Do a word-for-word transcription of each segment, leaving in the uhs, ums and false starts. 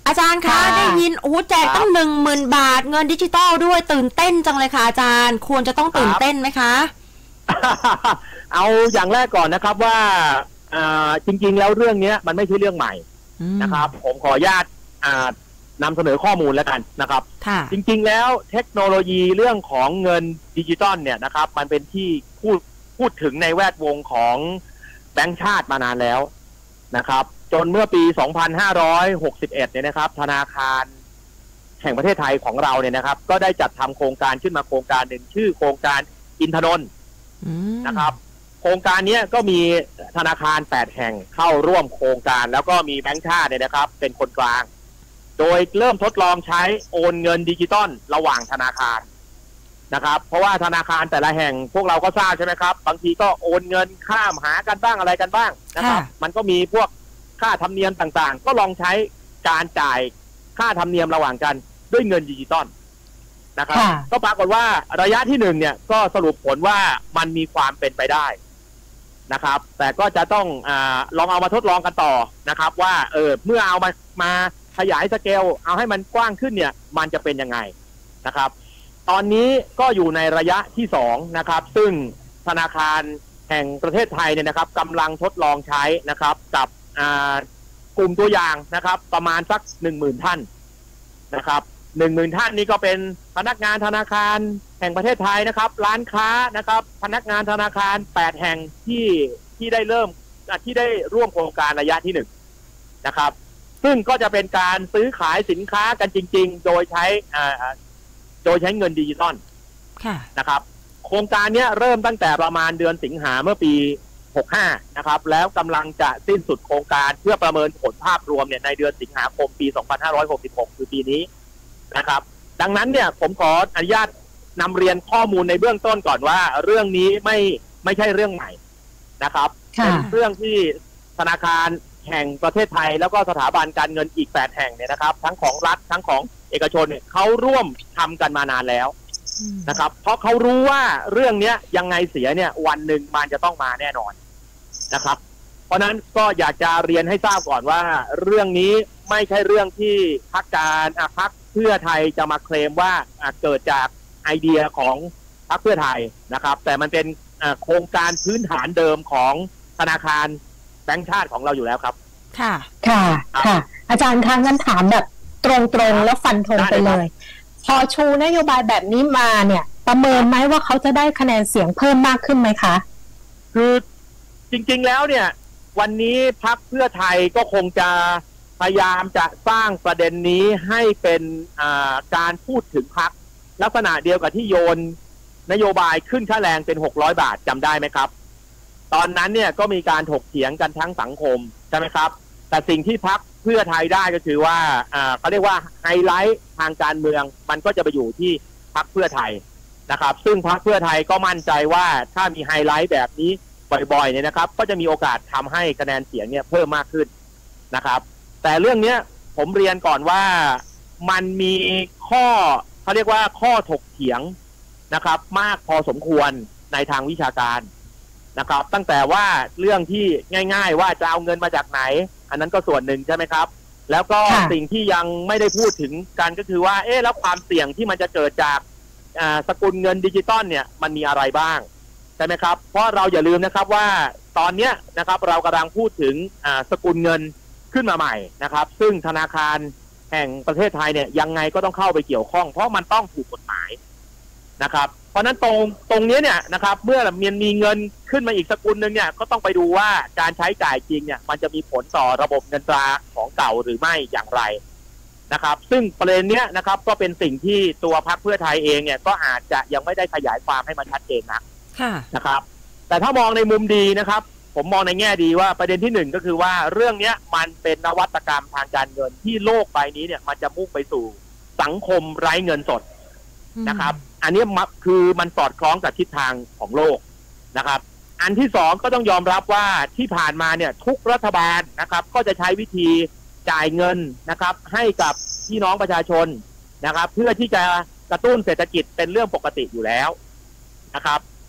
อาจารย์คะได้ยินโอ้แจกตั้งหนึ่งหมื่นบาทเงินดิจิตอลด้วยตื่นเต้นจังเลยค่ะอาจารย์ควรจะต้องตื่นเต้นไหมคะเอาอย่างแรกก่อนนะครับว่าจริงๆแล้วเรื่องนี้มันไม่ใช่เรื่องใหม่นะครับผมขออนุญาตนำเสนอข้อมูลแล้วกันนะครับจริงๆแล้วเทคโนโลยีเรื่องของเงินดิจิตอลเนี่ยนะครับมันเป็นที่พูดพูดถึงในแวดวงของแบงก์ชาติมานานแล้วนะครับจนเมื่อปี สองพันห้าร้อยหกสิบเอ็ด เนี่ยนะครับธนาคารแห่งประเทศไทยของเราเนี่ยนะครับก็ได้จัดทำโครงการขึ้นมาโครงการหนึ่งชื่อโครงการอินทนนท์นะครับโครงการนี้ก็มีธนาคารแปดแห่งเข้าร่วมโครงการแล้วก็มีแบงก์ชาติเนี่ยนะครับเป็นคนกลางโดยเริ่มทดลองใช้โอนเงินดิจิตอลระหว่างธนาคารนะครับเพราะว่าธนาคารแต่ละแห่งพวกเราก็ทราบใช่ไหมครับบางทีก็โอนเงินข้ามหากันบ้างอะไรกันบ้างนะครับมันก็มีพวกค่าธรรมเนียมต่างๆก็ลองใช้การจ่ายค่าธรรมเนียมระหว่างกันด้วยเงินดิจิตอลนะครับก็ปรากฏว่าระยะที่หนึ่งเนี่ยก็สรุปผลว่ามันมีความเป็นไปได้นะครับแต่ก็จะต้องอ่าลองเอามาทดลองกันต่อนะครับว่าเออเมื่อเอามามาขยายสเกลเอาให้มันกว้างขึ้นเนี่ยมันจะเป็นยังไงนะครับตอนนี้ก็อยู่ในระยะที่สองนะครับซึ่งธนาคารแห่งประเทศไทยเนี่ยนะครับกำลังทดลองใช้นะครับกับกลุ่มตัวอย่างนะครับประมาณสักหนึ่งหมื่นท่านนะครับหนึ่งหมื่นท่านนี้ก็เป็นพนักงานธนาคารแห่งประเทศไทยนะครับร้านค้านะครับพนักงานธนาคารแปดแห่งที่ที่ได้เริ่มที่ได้ร่วมโครงการระยะที่หนึ่งนะครับซึ่งก็จะเป็นการซื้อขายสินค้ากันจริงๆโดยใช้โดยใช้เงินดิจิตอลนะครับโครงการนี้เริ่มตั้งแต่ประมาณเดือนสิงหาเมื่อปีหกสิบห้านะครับแล้วกำลังจะสิ้นสุดโครงการเพื่อประเมินผลภาพรวมเนี่ยในเดือนสิงหาคมปีสองพันห้าร้อยหกสิบหกคือปีนี้นะครับดังนั้นเนี่ยผมขออนุญาตนำเรียนข้อมูลในเบื้องต้นก่อนว่าเรื่องนี้ไม่ไม่ใช่เรื่องใหม่นะครับเป็นเรื่องที่ธนาคารแห่งประเทศไทยแล้วก็สถาบันการเงินอีกแปดแห่งเนี่ยนะครับทั้งของรัฐทั้งของเอกชนเนี่ยเขาร่วมทำกันมานานแล้วนะครับเพราะเขารู้ว่าเรื่องนี้ยังไงเสียเนี่ยวันหนึ่งมันจะต้องมาแน่นอนนะครับเพราะนั้นก็อยากจะเรียนให้ทราบก่อนว่าเรื่องนี้ไม่ใช่เรื่องที่พรรคการพรรคเพื่อไทยจะมาเคลมว่าเกิดจากไอเดียของพรรคเพื่อไทยนะครับแต่มันเป็นโครงการพื้นฐานเดิมของธนาคารแบงก์ชาติของเราอยู่แล้วครับค่ะค่ะค่ะอาจารย์คะงั้นถามแบบตรงๆแล้วฟันธงไปเลยพอชูนโยบายแบบนี้มาเนี่ยประเมินไหมว่าเขาจะได้คะแนนเสียงเพิ่มมากขึ้นไหมคะคือจริงๆแล้วเนี่ยวันนี้พรรคเพื่อไทยก็คงจะพยายามจะสร้างประเด็นนี้ให้เป็นการพูดถึงพรรคลักษณะเดียวกับที่โยนนโยบายขึ้นค่าแรงเป็นหกร้อยบาทจำได้ไหมครับตอนนั้นเนี่ยก็มีการถกเถียงกันทั้งสังคมใช่ไหมครับแต่สิ่งที่พรรคเพื่อไทยได้ก็คือว่าเขาเรียกว่าไฮไลท์ทางการเมืองมันก็จะไปอยู่ที่พรรคเพื่อไทยนะครับซึ่งพรรคเพื่อไทยก็มั่นใจว่าถ้ามีไฮไลท์แบบนี้บ่อยๆเนี่ยนะครับก็จะมีโอกาสทำให้คะแนนเสียงเนี่ยเพิ่มมากขึ้นนะครับแต่เรื่องนี้ผมเรียนก่อนว่ามันมีข้อเขาเรียกว่าข้อถกเถียงนะครับมากพอสมควรในทางวิชาการนะครับตั้งแต่ว่าเรื่องที่ง่ายๆว่าจะเอาเงินมาจากไหนอันนั้นก็ส่วนหนึ่งใช่ไหมครับแล้วก็สิ่งที่ยังไม่ได้พูดถึงกันก็คือว่าเอ๊ะแล้วความเสี่ยงที่มันจะเกิดจากสกุลเงินดิจิตอลเนี่ยมันมีอะไรบ้างใช่ไหมครับเพราะเราอย่าลืมนะครับว่าตอนนี้นะครับเรากำลังพูดถึงสกุลเงินขึ้นมาใหม่นะครับซึ่งธนาคารแห่งประเทศไทยเนี่ยยังไงก็ต้องเข้าไปเกี่ยวข้องเพราะมันต้องถูกกฎหมายนะครับเพราะนั้นตรงตรงนี้เนี่ยนะครับเมื่อมันมีเงินขึ้นมาอีกสกุลนึงเนี่ยก็ต้องไปดูว่าการใช้จ่ายจริงเนี่ยมันจะมีผลต่อระบบเงินตราของเก่าหรือไม่อย่างไรนะครับซึ่งประเด็นเนี้ยนะครับก็เป็นสิ่งที่ตัวพรรคเพื่อไทยเองเนี่ยก็อาจจะยังไม่ได้ขยายความให้มันชัดเจนนักนะครับแต่ถ้ามองในมุมดีนะครับผมมองในแง่ดีว่าประเด็นที่หนึ่งก็คือว่าเรื่องนี้มันเป็นนวัตกรรมทางการเงินที่โลกใบนี้เนี่ยมันจะมุ่งไปสู่สังคมไร้เงินสดนะครับอันนี้คือมันสอดคล้องกับทิศทางของโลกนะครับอันที่สองก็ต้องยอมรับว่าที่ผ่านมาเนี่ยทุกรัฐบาลนะครับก็จะใช้วิธีจ่ายเงินนะครับให้กับพี่น้องประชาชนนะครับเพื่อที่จะกระตุ้นเศรษฐกิจเป็นเรื่องปกติอยู่แล้วนะครับ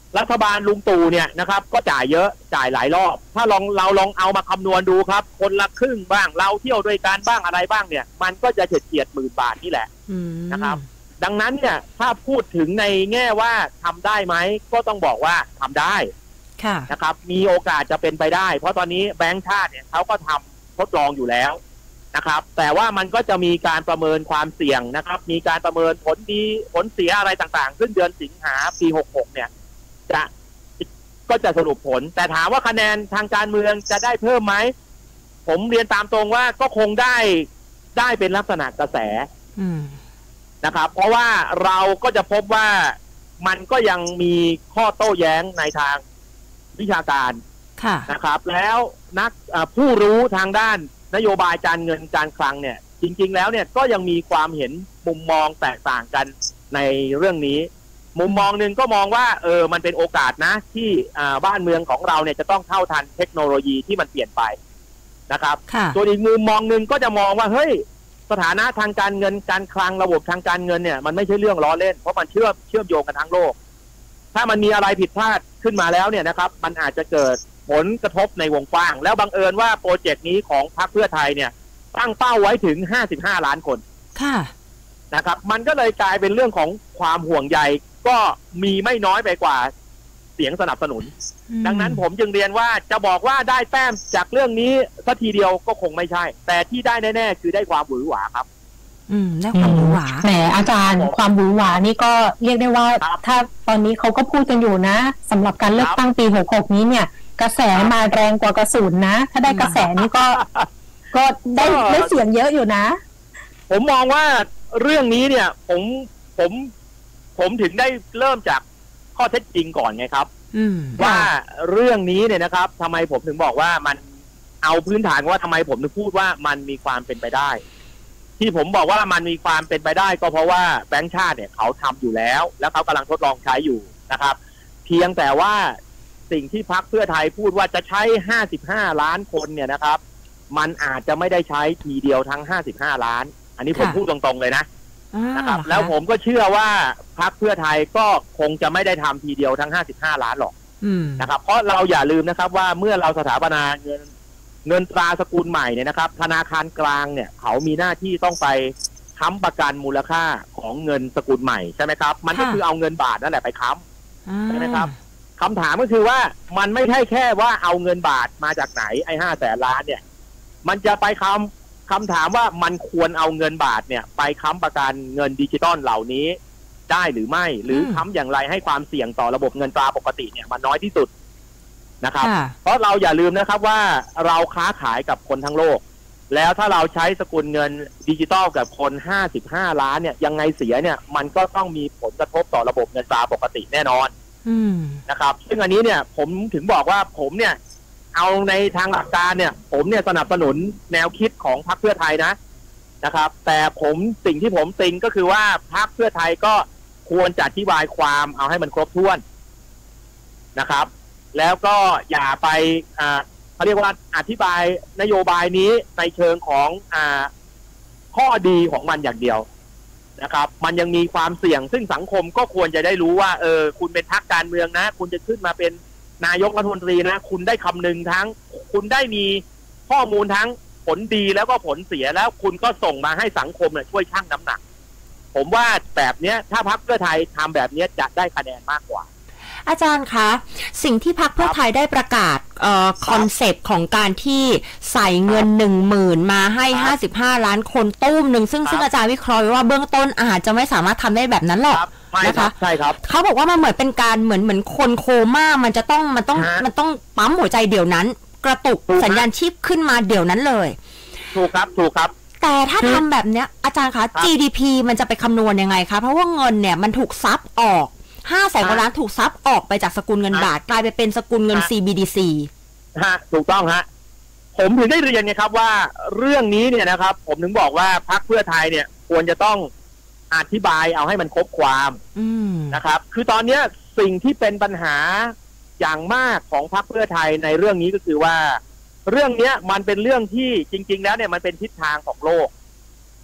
รัฐบาลลุงตู่เนี่ยนะครับก็จ่ายเยอะจ่ายหลายรอบถ้าลองเราลองเอามาคำนวณดูครับคนละครึ่งบ้างเราเที่ยวด้วยกันบ้างอะไรบ้างเนี่ยมันก็จะเฉียดเฉียดหมื่นบาทนี่แหละนะครับดังนั้นเนี่ยถ้าพูดถึงในแง่ว่าทำได้ไหมก็ต้องบอกว่าทำได้นะครับมีโอกาสจะเป็นไปได้เพราะตอนนี้แบงก์ชาติเนี่ยเขาก็ทำทดลองอยู่แล้วนะครับแต่ว่ามันก็จะมีการประเมินความเสี่ยงนะครับมีการประเมินผลดีผลเสียอะไรต่างๆซึ่งเดือนสิงหาปีหกหกเนี่ยจะก็จะสรุปผลแต่ถามว่าคะแนนทางการเมืองจะได้เพิ่มไหมผมเรียนตามตรงว่าก็คงได้ได้เป็นลักษณะกระแสนะครับเพราะว่าเราก็จะพบว่ามันก็ยังมีข้อโต้แย้งในทางวิชาการนะครับแล้วนักผู้รู้ทางด้านนโยบายการเงินการคลังเนี่ยจริงๆแล้วเนี่ยก็ยังมีความเห็นมุมมองแตกต่างกันในเรื่องนี้มุมมองหนึ่งก็มองว่าเออมันเป็นโอกาสนะที่บ้านเมืองของเราเนี่ยจะต้องเท่าทันเทคโนโลยีที่มันเปลี่ยนไปนะครับส่วนอีกมุมมองหนึ่งก็จะมองว่าเฮ้ยสถานะทางการเงินการคลังระบบทางการเงินเนี่ยมันไม่ใช่เรื่องล้อเล่นเพราะมันเชื่อมเชื่อมโยงกันทั้งโลกถ้ามันมีอะไรผิดพลาดขึ้นมาแล้วเนี่ยนะครับมันอาจจะเกิดผลกระทบในวงกว้างแล้วบังเอิญว่าโปรเจกต์นี้ของพรรคเพื่อไทยเนี่ยตั้งเป้าไว้ถึงห้าสิบห้าล้านคนค่ะนะครับมันก็เลยกลายเป็นเรื่องของความห่วงใยก็มีไม่น้อยไปกว่าเสียงสนับสนุนดังนั้นผมจึงเรียนว่าจะบอกว่าได้แต้มจากเรื่องนี้สักทีเดียวก็คงไม่ใช่แต่ที่ได้แน่ๆคือได้ความหวือหวาครับอืมได้ความหวือหวาแหมอาจารย์ความหวือหวานี่ก็เรียกได้ว่าถ้าตอนนี้เขาก็พูดกันอยู่นะสำหรับการเลือกตั้งปีหกหกนี้เนี่ยกระแสมาแรงกว่ากระสุนนะถ้าได้กระแสนี่ก็ก็ได้ได้เสียงเยอะอยู่นะผมมองว่าเรื่องนี้เนี่ยผมผมผมถึงได้เริ่มจากข้อเท็จจริงก่อนไงครับว่าเรื่องนี้เนี่ยนะครับทำไมผมถึงบอกว่ามันเอาพื้นฐานว่าทำไมผมถึงพูดว่ามันมีความเป็นไปได้ที่ผมบอกว่ามันมีความเป็นไปได้ก็เพราะว่าแบงก์ชาติเนี่ยเขาทำอยู่แล้วแล้วเขากำลังทดลองใช้อยู่นะครับเพียงแต่ว่าสิ่งที่พรรคเพื่อไทยพูดว่าจะใช้ห้าสิบห้าล้านคนเนี่ยนะครับมันอาจจะไม่ได้ใช้ทีเดียวทั้งห้าสิบห้าล้านอันนี้ผมพูดตรงๆเลยนะนะครับแล้วผมก็เชื่อว่าพรรคเพื่อไทยก็คงจะไม่ได้ทำทีเดียวทั้งห้าสิบห้าล้านหรอกนะครับเพราะเราอย่าลืมนะครับว่าเมื่อเราสถาปนาเงินเงินตราสกุลใหม่เนี่ยนะครับธนาคารกลางเนี่ยเขามีหน้าที่ต้องไปค้ำประกันมูลค่าของเงินสกุลใหม่ใช่ไหมครับมันก็คือเอาเงินบาทนั่นแหละไปค้ำใช่ไหมครับคำถามก็คือว่ามันไม่ใช่แค่ว่าเอาเงินบาทมาจากไหนไอ้ห้าแสนล้านเนี่ยมันจะไปค้ำคำถามว่ามันควรเอาเงินบาทเนี่ยไปค้ำประกันเงินดิจิตอลเหล่านี้ได้หรือไม่หรือค้ำอย่างไรให้ความเสี่ยงต่อระบบเงินตราปกติเนี่ยมันน้อยที่สุดนะครับเพราะเราอย่าลืมนะครับว่าเราค้าขายกับคนทั้งโลกแล้วถ้าเราใช้สกุลเงินดิจิตอลกับคนห้าสิบห้าล้านเนี่ยยังไงเสียเนี่ยมันก็ต้องมีผลกระทบต่อระบบเงินตราปกติแน่นอนนะครับซึ่งอันนี้เนี่ยผมถึงบอกว่าผมเนี่ยเอาในทางหลักการเนี่ยผมเนี่ยสนับสนุนแนวคิดของพรรคเพื่อไทยนะนะครับแต่ผมสิ่งที่ผมติงก็คือว่าพรรคเพื่อไทยก็ควรจะอธิบายความเอาให้มันครบถ้วนนะครับแล้วก็อย่าไปอ่าเขาเรียกว่าอธิบายนโยบายนี้ในเชิงของอ่าข้อดีของมันอย่างเดียวนะครับมันยังมีความเสี่ยงซึ่งสังคมก็ควรจะได้รู้ว่าเออคุณเป็นพรรคการเมืองนะคุณจะขึ้นมาเป็นนายกรัฐมนตรีนะคุณได้คำนึงทั้งคุณได้มีข้อมูลทั้งผลดีแล้วก็ผลเสียแล้วคุณก็ส่งมาให้สังคมเนี่ยช่วยชั่งน้ำหนักผมว่าแบบเนี้ยถ้าพรรคเพื่อไทยทำแบบนี้จะได้คะแนนมากกว่าอาจารย์คะสิ่งที่พรรคเพื่อไทยได้ประกาศเอ่อคอนเซปต์ของการที่ใส่เงินหนึ่งหมื่นมาให้ห้าสิบห้าล้านคนตุ้มหนึ่งซึ่งซึ่งอาจารย์วิเคราะห์ว่าเบื้องต้นอาจจะไม่สามารถทำได้แบบนั้นหรอกนะคะใช่ครับเขาบอกว่ามันเหมือนเป็นการเหมือนเหมือนคนโคม่ามันจะต้องมันต้องมันต้องปั๊มหัวใจเดี๋ยวนั้นกระตุกสัญญาณชีพขึ้นมาเดี๋ยวนั้นเลยถูกครับถูกครับแต่ถ้าทำแบบเนี้ยอาจารย์คะ จี ดี พี มันจะไปคำนวณยังไงคะเพราะว่าเงินเนี่ยมันถูกซับออกห้าแสนกว่าล้านถูกซับออกไปจากสกุลเงินบาทกลายไปเป็นสกุลเงิน ซี บี ดี ซีฮะถูกต้องฮะผมถึงได้เรียนไงครับว่าเรื่องนี้เนี่ยนะครับผมถึงบอกว่าพรรคเพื่อไทยเนี่ยควรจะต้องอธิบายเอาให้มันครบความนะครับคือตอนนี้สิ่งที่เป็นปัญหาอย่างมากของพรรคเพื่อไทยในเรื่องนี้ก็คือว่าเรื่องนี้มันเป็นเรื่องที่จริงๆแล้วเนี่ยมันเป็นทิศทางของโลก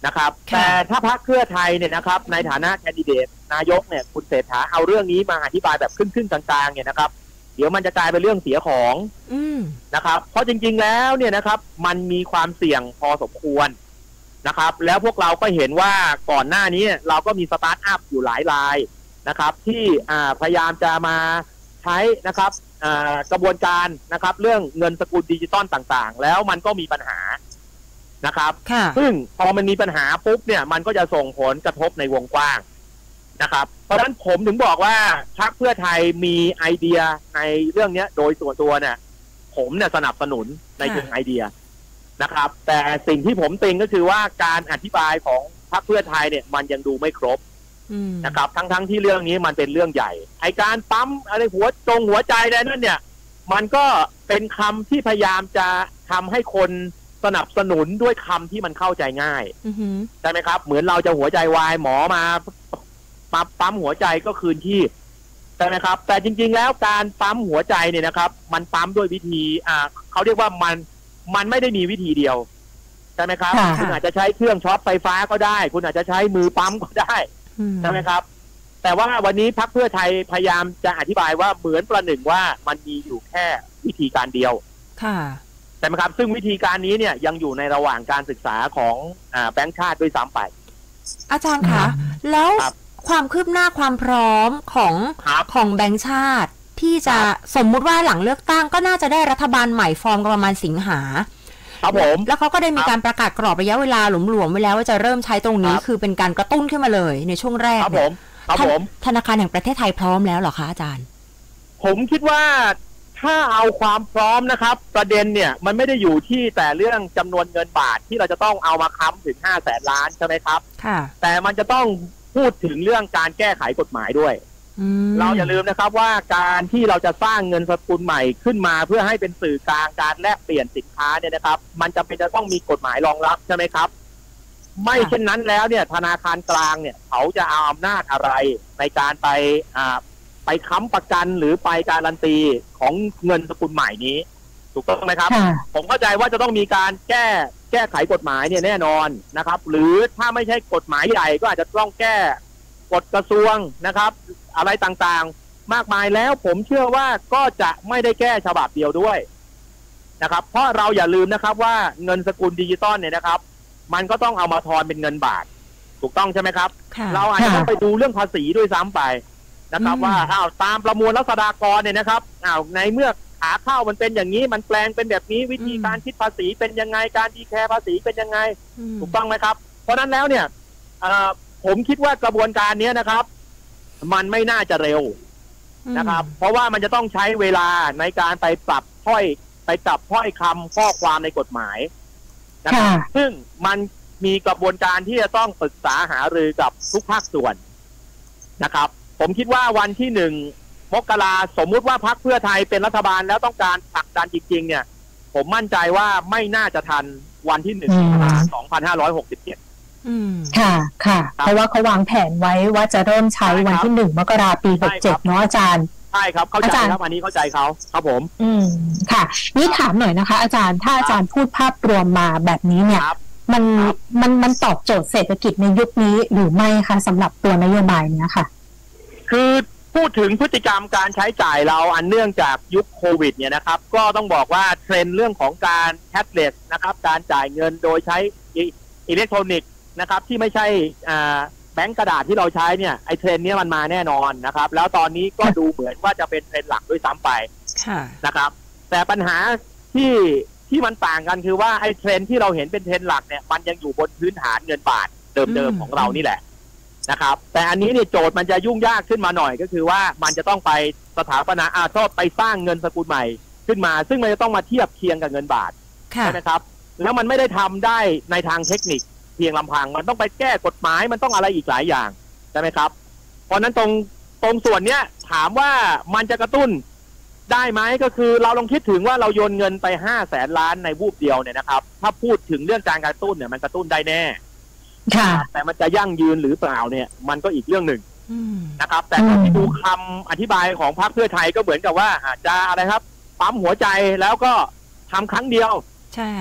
นะครับแต่ถ้าพรรคเพื่อไทยเนี่ยนะครับในฐานะแคนดิเดตนายกเนี่ยคุณเศรษฐาเอาเรื่องนี้มาอธิบายแบบครึ่งๆกลางๆเนี่ยนะครับเดี๋ยวมันจะกลายเป็นเรื่องเสียของนะครับเพราะจริงๆแล้วเนี่ยนะครับมันมีความเสี่ยงพอสมควรนะครับแล้วพวกเราก็เห็นว่าก่อนหน้านี้เราก็มีสตาร์ทอัพอยู่หลายรายนะครับที่พยายามจะมาใช้นะครับกระบวนการนะครับเรื่องเงินสกุลดิจิตอลต่างๆแล้วมันก็มีปัญหานะครับซึ่งพอมันมีปัญหาปุ๊บเนี่ยมันก็จะส่งผลกระทบในวงกว้างนะครับเพราะฉะนั้นผมถึงบอกว่าพรรคเพื่อไทยมีไอเดียในเรื่องนี้โดยส่วนตัวเนี่ยผมเนี่ยสนับสนุนในเชิงไอเดียนะครับแต่สิ่งที่ผมติงก็คือว่าการอธิบายของพรรคเพื่อไทยเนี่ยมันยังดูไม่ครบนะครับทั้งๆที่เรื่องนี้มันเป็นเรื่องใหญ่ไอการปั๊มอะไรหัวจงหัวใจอะไรนั่นเนี่ยมันก็เป็นคำที่พยายามจะทำให้คนสนับสนุนด้วยคำที่มันเข้าใจง่ายใช่ไหมครับเหมือนเราจะหัวใจวายหมอมาปั๊มปั๊มหัวใจก็คืนที่ใช่ไหมครับแต่จริงๆแล้วการปั๊มหัวใจเนี่ยนะครับมันปั๊มด้วยวิธีอ่าเขาเรียกว่ามันมันไม่ได้มีวิธีเดียวใช่ไหมครับคุณอาจจะใช้เครื่องช็อตไฟฟ้าก็ได้คุณอาจจะใช้มือปั๊มก็ได้ใช่ไหมครับแต่ว่าวันนี้พรรคเพื่อไทยพยายามจะอธิบายว่าเหมือนประหนึ่งว่ามันมีอยู่แค่วิธีการเดียวค่ะใช่ไหมครับซึ่งวิธีการนี้เนี่ยยังอยู่ในระหว่างการศึกษาของอ่าแบงก์ชาติด้วยซ้ำไปอาจารย์คะแล้วความคืบหน้าความพร้อมของของแบงก์ชาติที่จะสมมุติว่าหลังเลือกตั้งก็น่าจะได้รัฐบาลใหม่ฟอร์มประมาณสิงหาครับผมแล้วเขาก็ได้มีการประกาศกรอบระยะเวลาหลวมๆไว้แล้วว่าจะเริ่มใช้ตรงนี้คือเป็นการกระตุ้นขึ้นมาเลยในช่วงแรกครับผมครับผมธนาคารแห่งประเทศไทยพร้อมแล้วเหรอคะอาจารย์ผมคิดว่าถ้าเอาความพร้อมนะครับประเด็นเนี่ยมันไม่ได้อยู่ที่แต่เรื่องจำนวนเงินบาทที่เราจะต้องเอามาค้ำถึงห้าแสนล้านใช่ไหมครับค่ะแต่มันจะต้องพูดถึงเรื่องการแก้ไขกฎหมายด้วยเราอย่าลืมนะครับว่าการที่เราจะสร้างเงินสกุลใหม่ขึ้นมาเพื่อให้เป็นสื่อกลางการแลกเปลี่ยนสินค้าเนี่ยนะครับมันจำเป็นจะต้องมีกฎหมายรองรับใช่ไหมครับไม่เช่นนั้นแล้วเนี่ยธนาคารกลางเนี่ยเขาจะเอาอำนาจอะไรในการไปอ่าไปค้ำประกันหรือไปการันตีของเงินสกุลใหม่นี้ถูกต้องไหมครับผมเข้าใจว่าจะต้องมีการแก้แก้ไขกฎหมายเนี่ยแน่นอนนะครับหรือถ้าไม่ใช่กฎหมายใหญ่ก็อาจจะต้องแก้กฎกระทรวงนะครับอะไรต่างๆมากมายแล้วผมเชื่อว่าก็จะไม่ได้แก้ฉบับเดียวด้วยนะครับเพราะเราอย่าลืมนะครับว่าเงินสกุลดิจิตอลเนี่ยนะครับมันก็ต้องเอามาทอนเป็นเงินบาทถูกต้องใช่ไหมครับเราอาจจะต้องไปดูเรื่องภาษีด้วยซ้ำไปนะครับว่าอ้าวตามประมวลรัษฎากรเนี่ยนะครับอ้าวในเมื่อขาเข้ามันเป็นอย่างนี้มันแปลงเป็นแบบนี้วิธีการคิดภาษีเป็นยังไงการดีแคร์ภาษีเป็นยังไงถูกต้องไหมครับเพราะนั้นแล้วเนี่ยผมคิดว่ากระบวนการนี้นะครับมันไม่น่าจะเร็วนะครับเพราะว่ามันจะต้องใช้เวลาในการไปปรับถ้อยไปปรับถ้อยคำข้อความในกฎหมายนะครับซึ่งมันมีกระบวนการที่จะต้องปรึกษาหารือกับทุกภาคส่วนนะครับผมคิดว่าวันที่หนึ่งมกราสมมุติว่าพรรคเพื่อไทยเป็นรัฐบาลแล้วต้องการผลักดันจริงๆเนี่ยผมมั่นใจว่าไม่น่าจะทันวันที่หนึ่งมกราคมสองพันห้าร้อยหกสิบเจ็ดค่ะค่ะเพราะว่าเขาวางแผนไว้ว่าจะเริ่มใช้วันที่หนึ่งมกราคมปีหกเจ็ดเนาะอาจารย์ใช่ครับเข้าใจครับอันนี้เข้าใจเขาครับผมอืมค่ะนี่ถามหน่อยนะคะอาจารย์ถ้าอาจารย์พูดภาพรวมมาแบบนี้เนี่ยมันมันมันตอบโจทย์เศรษฐกิจในยุคนี้หรือไม่คะสำหรับตัวนโยบายเนี้ยค่ะคือพูดถึงพฤติกรรมการใช้จ่ายเราอันเนื่องจากยุคโควิดเนี่ยนะครับก็ต้องบอกว่าเทรนด์เรื่องของการแคชเลสนะครับการจ่ายเงินโดยใช้อิเล็กทรอนิกส์นะครับที่ไม่ใช่แบงก์กระดาษที่เราใช้เนี่ยไอเทรนด์นี้มันมาแน่นอนนะครับแล้วตอนนี้ก็ดูเหมือนว่าจะเป็นเทรนด์หลักด้วยซ้ำไปนะครับแต่ปัญหาที่ที่มันต่างกันคือว่าไอเทรนด์ที่เราเห็นเป็นเทรนด์หลักเนี่ยมันยังอยู่บนพื้นฐานเงินบาทเดิมๆของเรานี่แหละนะครับแต่อันนี้เนี่ยโจทย์มันจะยุ่งยากขึ้นมาหน่อยก็คือว่ามันจะต้องไปสถาปนาอาชอบไปสร้างเงินสกุลใหม่ขึ้นมาซึ่งมันจะต้องมาเทียบเคียงกับเงินบาทใช่ไหมครับแล้วมันไม่ได้ทำได้ในทางเทคนิคเพียงลำพังมันต้องไปแก้กฎหมายมันต้องอะไรอีกหลายอย่างใช่ไหมครับเพราะนั้นตรงตรงส่วนเนี้ยถามว่ามันจะกระตุ้นได้ไหมก็คือเราลองคิดถึงว่าเราโยนเงินไปห้าแสนล้านในวูบเดียวเนี่ยนะครับถ้าพูดถึงเรื่องการกระตุ้นเนี่ยมันกระตุ้นได้แน่แต่มันจะยั่งยืนหรือเปล่าเนี่ยมันก็อีกเรื่องหนึ่งนะครับแต่ที่ดูคำอธิบายของพรรคเพื่อไทยก็เหมือนกับว่าจะอะไรครับปั๊มหัวใจแล้วก็ทำครั้งเดียวใช่ใ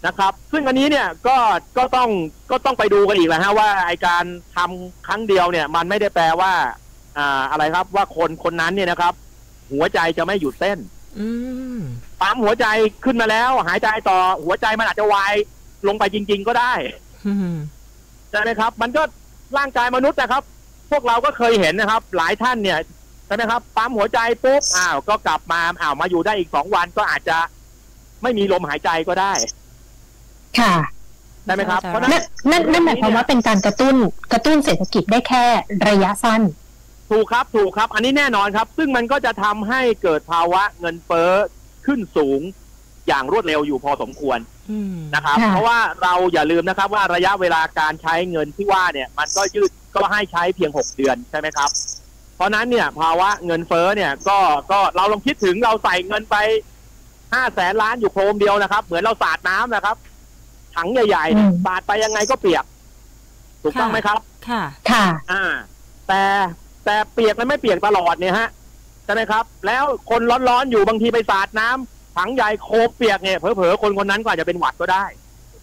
นะครับซึ่งอันนี้เนี่ยก็ก็ต้องก็ต้องไปดูกันอีกแล้วฮะว่าไอการทำครั้งเดียวเนี่ยมันไม่ได้แปลว่าอ่าอะไรครับว่าคนคนนั้นเนี่ยนะครับหัวใจจะไม่หยุดเต้นปั๊มหัวใจขึ้นมาแล้วหายใจต่อหัวใจมันอาจจะวายลงไปจริงๆก็ได้ใช่ไหมครับมันก็ร่างกายมนุษย์นะครับพวกเราก็เคยเห็นนะครับหลายท่านเนี่ยใช่ไหมครับปั๊มหัวใจปุ๊บอ้าวก็กลับมาอ้าวมาอยู่ได้อีกสองวันก็อาจจะไม่มีลมหายใจก็ได้ค่ะได้ไหมครับเพราะนั่นนั่นนั่นหมายความว่าเป็นการกระตุ้นกระตุ้นเศรษฐกิจได้แค่ระยะสั้นถูกครับถูกครับอันนี้แน่นอนครับซึ่งมันก็จะทำให้เกิดภาวะเงินเฟ้อขึ้นสูงอย่างรวดเร็วอยู่พอสมควรนะครับเพราะว่าเราอย่าลืมนะครับว่าระยะเวลาการใช้เงินที่ว่าเนี่ยมันก็ยืดก็ให้ใช้เพียงหกเดือนใช่ไหมครับเพราะนั้นเนี่ยภาวะเงินเฟ้อเนี่ยก็ก็เราลองคิดถึงเราใส่เงินไปห้าแสนล้านอยู่โครมเดียวนะครับเหมือนเราสาดน้ำนะครับถังใหญ่ๆเนี่ยสาดไปยังไงก็เปียกถูกต้องไหมครับค่ะค่ะอ่าแต่แต่เปียกมันไม่เปียกตลอดเนี่ยฮะใช่ไหมครับแล้วคนร้อนๆอยู่บางทีไปสาดน้ำถังใหญ่โคมเปียกเนี่ยเผลอๆคนคนนั้นก็อาจจะเป็นหวัดก็ได้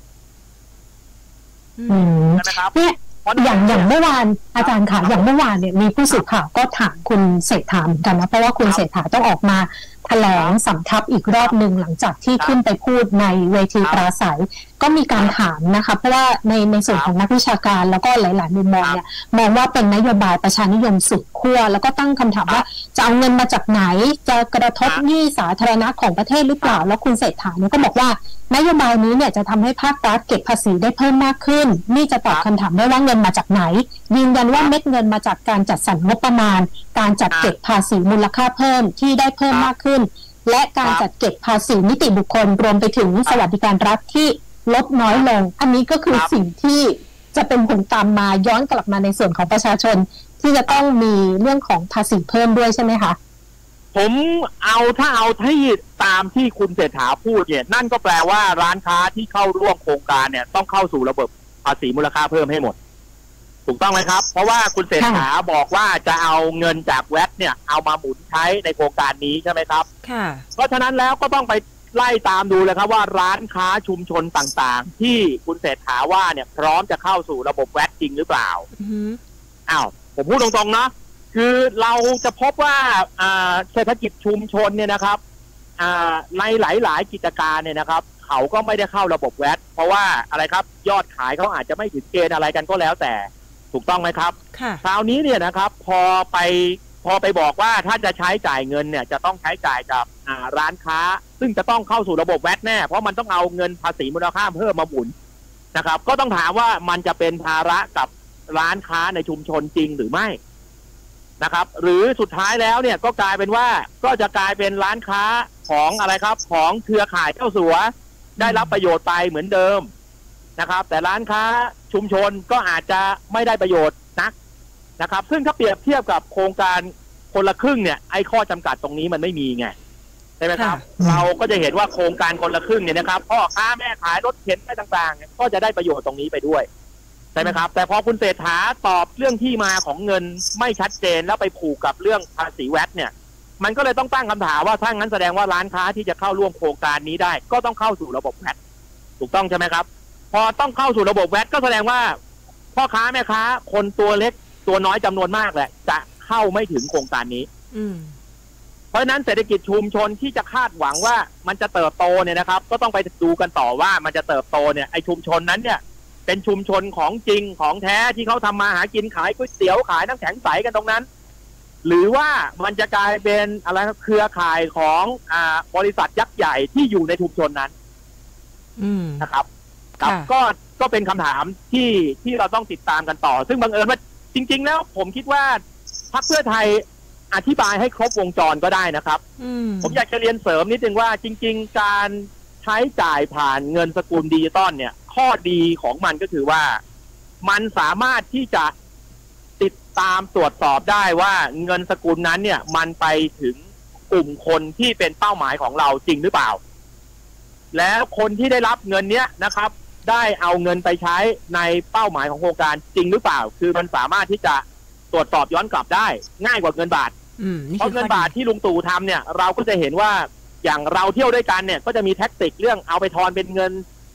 ใช่ไหมครับเนี่ยอย่างอย่างเมื่อวานอาจารย์ค่ะอย่างเมื่อวานเนี่ยมีผู้สื่อข่าวก็ถามคุณเศรษฐาเหมือนกันนะเพราะว่าคุณเศรษฐาต้องออกมาแถลงสำทับอีกรอบหนึ่งหลังจากที่ขึ้นไปพูดในเวทีปราศัยก็มีการถามนะคะเพราะว่าในในส่วนของนักวิชาการแล้วก็หลายๆมุมมองเนี่ยมองว่าเป็นนโยบายประชานิยมสุดขั้วแล้วก็ตั้งคำถามว่าจะเอาเงินมาจากไหนจะกระทบหนี้สาธารณะของประเทศหรือเปล่าแล้วคุณเศรษฐาเนี่ยก็บอกว่านโยบายนี้เนี่ยจะทำให้ภาครัฐเก็บภาษีได้เพิ่มมากขึ้นนี่จะตอบคำถามได้ว่าเงินมาจากไหนยืนยันว่าเม็ดเงินมาจากการจัดสรรงบประมาณการจัดเก็บภาษีมูลค่าเพิ่มที่ได้เพิ่มมากขึ้นและการจัดเก็บภาษีนิติบุคคลรวมไปถึงสวัสดิการรัฐที่ลดน้อยลงอันนี้ก็คือสิ่งที่จะเป็นผลตามมาย้อนกลับมาในส่วนของประชาชนที่จะต้องมีเรื่องของภาษีเพิ่มด้วยใช่ไหมคะผมเอาถ้าเอาที่ตามที่คุณเศรษฐาพูดเนี่ยนั่นก็แปลว่าร้านค้าที่เข้าร่วมโครงการเนี่ยต้องเข้าสู่ระบบภาษีมูลค่าเพิ่มให้หมดถูกต้องไหมครับเพราะว่าคุณเศรษฐาบอกว่าจะเอาเงินจากแวตเนี่ยเอามาหมุนใช้ในโครงการนี้ใช่ไหมครับค่ะเพราะฉะนั้นแล้วก็ต้องไปไล่ตามดูเลยครับว่าร้านค้าชุมชนต่างๆที่คุณเศรษฐาว่าเนี่ยพร้อมจะเข้าสู่ระบบแวตจริงหรือเปล่าอ้าวผมพูดตรงๆนะคือเราจะพบว่าเศรษฐกิจชุมชนเนี่ยนะครับในหลายๆกิจการเนี่ยนะครับเขาก็ไม่ได้เข้าระบบแวตเพราะว่าอะไรครับยอดขายเขาอาจจะไม่ถึงเกณฑ์อะไรกันก็แล้วแต่ถูกต้องไหมครับคราวนี้เนี่ยนะครับพอไปพอไปบอกว่าถ้าจะใช้จ่ายเงินเนี่ยจะต้องใช้จ่ายกับร้านค้าซึ่งจะต้องเข้าสู่ระบบแวตแน่เพราะมันต้องเอาเงินภาษีมูลค่าเพิ่มมาหมุนนะครับก็ต้องถามว่ามันจะเป็นภาระกับร้านค้าในชุมชนจริงหรือไม่นะครับหรือสุดท้ายแล้วเนี่ยก็กลายเป็นว่าก็จะกลายเป็นร้านค้าของอะไรครับของเครือข่ายเจ้าสัวได้รับประโยชน์ไปเหมือนเดิมนะครับแต่ร้านค้าชุมชนก็อาจจะไม่ได้ประโยชน์นักนะครับซึ่งถ้าเปรียบเทียบกับโครงการคนละครึ่งเนี่ยไอ้ข้อจำกัดตรงนี้มันไม่มีไงใช่ไหมครับเราก็จะเห็นว่าโครงการคนละครึ่งเนี่ยนะครับพ่อค้าแม่ขายรถเข็นอะไรต่างๆก็จะได้ประโยชน์ตรงนี้ไปด้วยใช่ไหมครับแต่พอคุณเศรษฐาตอบเรื่องที่มาของเงินไม่ชัดเจนแล้วไปผูกกับเรื่องภาษีแวตเนี่ยมันก็เลยต้องตั้งคำถามว่าถ้างั้นแสดงว่าร้านค้าที่จะเข้าร่วมโครงการนี้ได้ก็ต้องเข้าสู่ระบบแวตถูกต้องใช่ไหมครับพอต้องเข้าสู่ระบบแวตก็แสดงว่าพ่อค้าแม่ค้าคนตัวเล็กตัวน้อยจำนวนมากแหละจะเข้าไม่ถึงโครงการนี้เพราะฉะนั้นเศรษฐกิจชุมชนที่จะคาดหวังว่ามันจะเติบโตเนี่ยนะครับก็ต้องไปดูกันต่อว่ามันจะเติบโตเนี่ยไอชุมชนนั้นเนี่ยเป็นชุมชนของจริงของแท้ที่เขาทำมาหากินขายก๋วยเตี๋ยวขายน้ำแข็งใสกันตรงนั้นหรือว่ามันจะกลายเป็นอะไรเครือข่ายของอ่าบริษัทยักษ์ใหญ่ที่อยู่ในชุมชนนั้นนะครับครับก็ก็เป็นคำถามที่ที่เราต้องติดตามกันต่อซึ่งบังเอิญว่าจริงๆแล้วผมคิดว่าพรรคเพื่อไทยอธิบายให้ครบวงจรก็ได้นะครับผมอยากจะเรียนเสริมนิดนึงว่าจริงๆการใช้จ่ายผ่านเงินสกุลดิจิตอลเนี่ยข้อดีของมันก็คือว่ามันสามารถที่จะติดตามตรวจสอบได้ว่าเงินสกุลนั้นเนี่ยมันไปถึงกลุ่มคนที่เป็นเป้าหมายของเราจริงหรือเปล่าแล้วคนที่ได้รับเงินเนี้ยนะครับได้เอาเงินไปใช้ในเป้าหมายของโครงการจริงหรือเปล่าคือมันสามารถที่จะตรวจสอบย้อนกลับได้ง่ายกว่าเงินบาทเพราะเงินบาทที่ลุงตู่ทำเนี่ยเราก็จะเห็นว่าอย่างเราเที่ยวด้วยกันเนี่ยก็จะมีแท็กติกเรื่องเอาไปทอนเป็นเงิน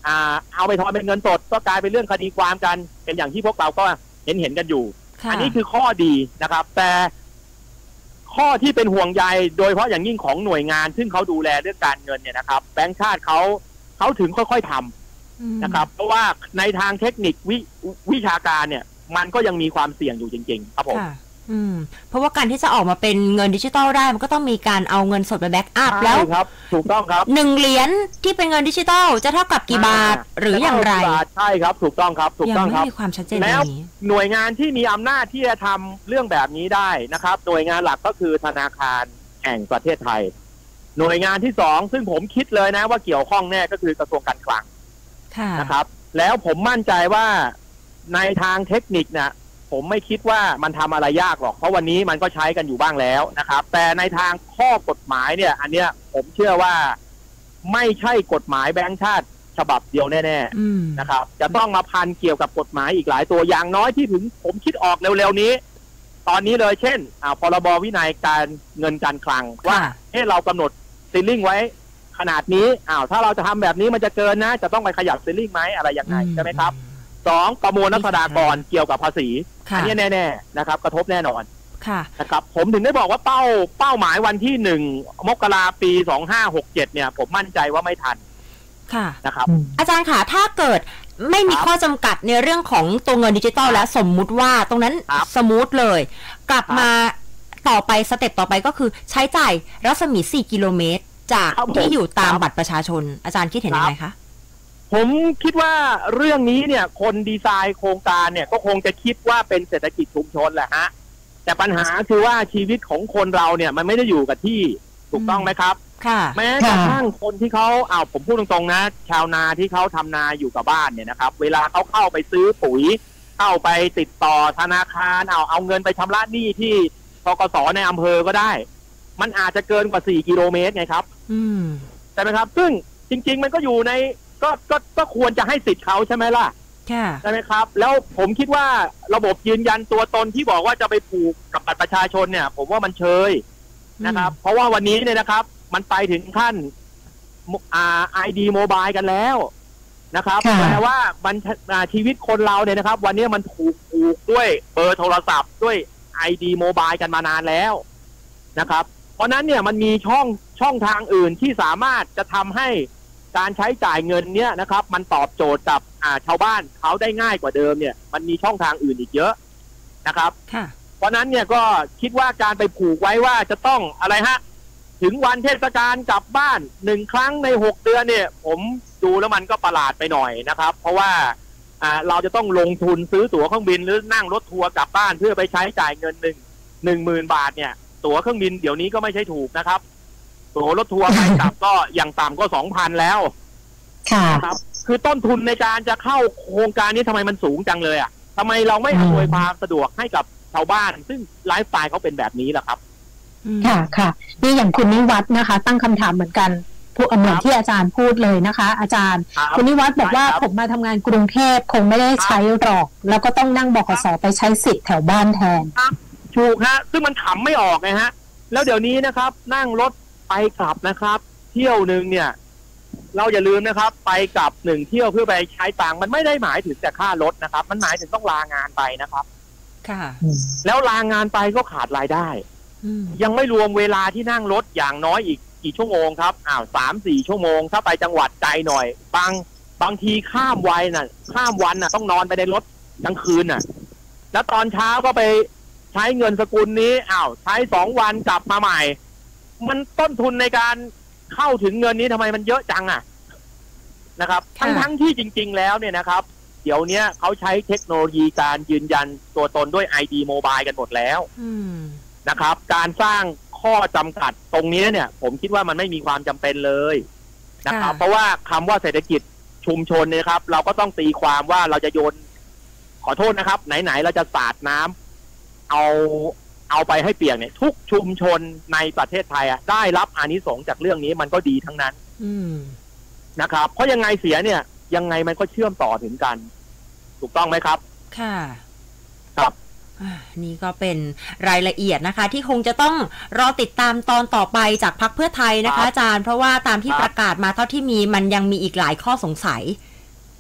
อ่าเอาไปทอนเป็นเงินสดก็กลายเป็นเรื่องคดีความกันเป็นอย่างที่พวกเราก็เห็นเห็นกันอยู่อันนี้คือข้อดีนะครับแต่ข้อที่เป็นห่วงใยโดยเฉพาะอย่างยิ่งของหน่วยงานซึ่งเขาดูแลเรื่องการเงินเนี่ยนะครับแบงก์ชาติเขาเขาถึงค่อยๆทำนะครับเพราะว่าในทางเทคนิควิวิชาการเนี่ยมันก็ยังมีความเสี่ยงอยู่จริงๆครับผมอืมเพราะว่าการที่จะออกมาเป็นเงินดิจิตอลได้มันก็ต้องมีการเอาเงินสดไปแบ็กอัพแล้วครับถูกต้องครับหนึ่งเหรียญที่เป็นเงินดิจิตอลจะเท่ากับกี่บาทหรืออย่างไรใช่ครับถูกต้องครับถูกต้องครับยังไม่มีความชัดเจนแล้วหน่วยงานที่มีอำนาจที่จะทำเรื่องแบบนี้ได้นะครับหน่วยงานหลักก็คือธนาคารแห่งประเทศไทยหน่วยงานที่สองซึ่งผมคิดเลยนะว่าเกี่ยวข้องแน่ก็คือกระทรวงการคลังนะครับแล้วผมมั่นใจว่าในทางเทคนิคเนี่ยผมไม่คิดว่ามันทำอะไรยากหรอกเพราะวันนี้มันก็ใช้กันอยู่บ้างแล้วนะครับแต่ในทางข้อกฎหมายเนี่ยอันเนี้ยผมเชื่อว่าไม่ใช่กฎหมายแบงก์ชาติฉบับเดียวแน่ๆนะครับจะต้องมาพันเกี่ยวกับกฎหมายอีกหลายตัวอย่างน้อยที่ถึงผมคิดออกเร็วๆนี้ตอนนี้เลยเช่นอ่าพรบวินัยการเงินการคลังว่าเฮ้เรากำหนดซีลิ่งไว้ขนาดนี้อ้าวถ้าเราจะทำแบบนี้มันจะเกินนะจะต้องไปขยับซีลิ่งไหมอะไรยังไงใช่ไหมครับสองประมวลรัษฎากรเกี่ยวกับภาษีอันนี้แน่ๆนะครับกระทบแน่นอนนะครับผมถึงได้บอกว่าเป้าเป้าหมายวันที่หนึ่งมกราปีสองห้าหกเจ็ดเนี่ยผมมั่นใจว่าไม่ทันค่ะนะครับอาจารย์ค่ะถ้าเกิดไม่มีข้อจำกัดในเรื่องของตัวเงินดิจิตอลแล้วสมมุติว่าตรงนั้นสมูทเลยกลับมาต่อไปสเต็ปต่อไปก็คือใช้จ่ายรัศมีสี่กิโลเมตรจากที่อยู่ตามบัตรประชาชนอาจารย์คิดเห็นยังไงคะผมคิดว่าเรื่องนี้เนี่ยคนดีไซน์โครงการเนี่ยก็คงจะคิดว่าเป็นเศรษฐกิจชุมชนแหละฮะแต่ปัญหาคือว่าชีวิตของคนเราเนี่ยมันไม่ได้อยู่กับที่ถูกต้องไหมครับค่ะแม้กระทั่งคนที่เขาเอาผมพูดตรงๆนะชาวนาที่เขาทำนาอยู่กับบ้านเนี่ยนะครับเวลาเขาเข้าไปซื้อปุ๋ยเข้าไปติดต่อธนาคารเอาเอาเงินไปชำระหนี้ที่ธกสในอำเภอก็ได้มันอาจจะเกินกว่าสี่กิโลเมตรไงครับอืมใช่ไหมครับซึ่งจริงๆมันก็อยู่ในก็ก็ก็ควรจะให้สิทธิ์เขาใช่ไหมล่ะใช่ไหมครับแล้วผมคิดว่าระบบยืนยันตัวตนที่บอกว่าจะไปผูกกับบัตรประชาชนเนี่ยผมว่ามันเชยนะครับเพราะว่าวันนี้เนี่ยนะครับมันไปถึงขั้นอ่า ไอ ดี โมบายกันแล้วนะครับแปลว่ามันชีวิตคนเราเนี่ยนะครับวันนี้มันถูกผูกด้วยเบอร์โทรศัพท์ด้วย ไอ ดี โมบายกันมานานแล้วนะครับเพราะนั้นเนี่ยมันมีช่องช่องทางอื่นที่สามารถจะทำให้การใช้จ่ายเงินเนี้ยนะครับมันตอบโจทย์กับอ่าชาวบ้านเขาได้ง่ายกว่าเดิมเนี่ยมันมีช่องทางอื่นอีกเยอะนะครับเพราะนั้นเนี่ยก็คิดว่าการไปผูกไว้ว่าจะต้องอะไรฮะถึงวันเทศกาลกลับบ้านหนึ่งครั้งในหกเดือนเนี่ยผมดูแล้วมันก็ประหลาดไปหน่อยนะครับเพราะว่าอ่าเราจะต้องลงทุนซื้อตั๋วเครื่องบินหรือนั่งรถทัวร์กลับบ้านเพื่อไปใช้จ่ายเงินหนึ่งหนึ่งหมื่นบาทเนี่ยตั๋วเครื่องบินเดี๋ยวนี้ก็ไม่ใช่ถูกนะครับตั๋วรถทัวร์ไปกลับก็อย่างต่ำก็สองพันแล้วค่ะครับคือต้นทุนในการจะเข้าโครงการนี้ทำไมมันสูงจังเลยอ่ะทำไมเราไม่อำนวยความสะดวกให้กับชาวบ้านซึ่งไลฟ์สไตล์เขาเป็นแบบนี้ล่ะครับค่ะค่ะนี่อย่างคุณนิวัฒน์นะคะตั้งคำถามเหมือนกันพูดเหมือนที่อาจารย์พูดเลยนะคะอาจารย์คุณนิวัฒน์บอกว่าผมมาทำงานกรุงเทพคงไม่ได้ใช้หรอกแล้วก็ต้องนั่งบขสไปใช้สิทธิ์แถวบ้านแทนถูกฮะซึ่งมันขำไม่ออกไงฮะแล้วเดี๋ยวนี้นะครับนั่งรถไปกลับนะครับเที่ยวนึงเนี่ยเราอย่าลืมนะครับไปกลับหนึ่งเที่ยวเพื่อไปใช้ตังค์มันไม่ได้หมายถึงแต่ค่ารถนะครับมันหมายถึงต้องลางานไปนะครับค่ะแล้วลางานไปก็ขาดรายได้ยังไม่รวมเวลาที่นั่งรถอย่างน้อยอีกกี่ชั่วโมงครับอ้าวสามสี่ชั่วโมงถ้าไปจังหวัดไกลหน่อยบางบางทีข้ามวัยน่ะข้ามวันน่ะต้องนอนไปในรถกลางคืนน่ะแล้วตอนเช้าก็ไปใช้เงินสกุลนี้อ้าวใช้สองวันกลับมาใหม่มันต้นทุนในการเข้าถึงเงินนี้ทำไมมันเยอะจังอ่ะนะครับทั้งทั้งที่จริงๆแล้วเนี่ยนะครับเดี๋ยวนี้เขาใช้เทคโนโลยีการยืนยันตัวตนด้วย ไอ ดี โมบายกันหมดแล้วนะครับการสร้างข้อจำกัดตรงนี้เนี่ยผมคิดว่ามันไม่มีความจำเป็นเลยนะครับเพราะว่าคำว่าเศรษฐกิจชุมชนเนี่ยครับเราก็ต้องตีความว่าเราจะโยนขอโทษนะครับไหนๆเราจะสาดน้ำเอาเอาไปให้เปียกเนี่ยทุกชุมชนในประเทศไทยอ่ะได้รับอานิสงส์จากเรื่องนี้มันก็ดีทั้งนั้นนะครับเพราะยังไงเสียเนี่ยยังไงมันก็เชื่อมต่อถึงกันถูกต้องไหมครับค่ะครับนี่ก็เป็นรายละเอียดนะคะที่คงจะต้องรอติดตามตอนต่อไปจากพรรคเพื่อไทยนะคะอาจารย์เพราะว่าตามที่ประกาศมาเท่าที่มีมันยังมีอีกหลายข้อสงสัย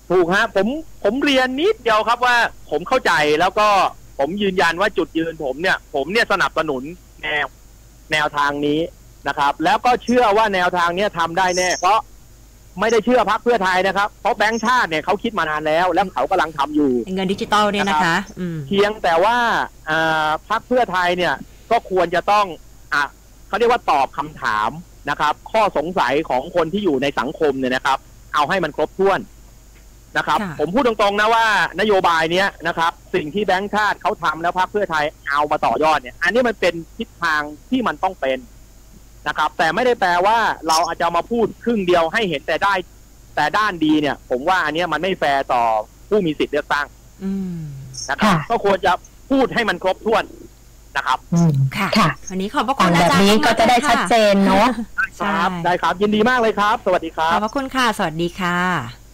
ถูกฮะผมผมเรียนนิดเดียวครับว่าผมเข้าใจแล้วก็ผมยืนยันว่าจุดยืนผมเนี่ยผมเนี่ยสนับสนุนแนวแนวทางนี้นะครับแล้วก็เชื่อว่าแนวทางนี้ทำได้แน่เพราะไม่ได้เชื่อพรรคเพื่อไทยนะครับเพราะแบงก์ชาติเนี่ยเขาคิดมานานแล้วแล้วเขากำลังทำอยู่เงินดิจิตอลเนี่ยนะคะเพียงแต่ว่าพรรคเพื่อไทยเนี่ยก็ควรจะต้องอ่ะเขาเรียกว่าตอบคำถามนะครับข้อสงสัยของคนที่อยู่ในสังคมเนี่ยนะครับเอาให้มันครบถ้วนนะครับผมพูดตรงๆนะว่านโยบายเนี้ยนะครับสิ่งที่แบงก์ชาติเขาทำแล้วพรรคเพื่อไทยเอามาต่อยอดเนี่ยอันนี้มันเป็นทิศทางที่มันต้องเป็นนะครับแต่ไม่ได้แปลว่าเราอาจจะมาพูดครึ่งเดียวให้เห็นแต่ได้แต่ด้านดีเนี่ยผมว่าอันนี้มันไม่แฟร์ต่อผู้มีสิทธิ์เลือกตั้งนะครับก็ควรจะพูดให้มันครบถ้วนนะครับค่ะวันนี้ขอบพระคุณอาจารย์แบบนี้ก็จะได้ชัดเจนเนาะครับได้ครับยินดีมากเลยครับสวัสดีครับขอบพระคุณค่ะสวัสดีค่ะ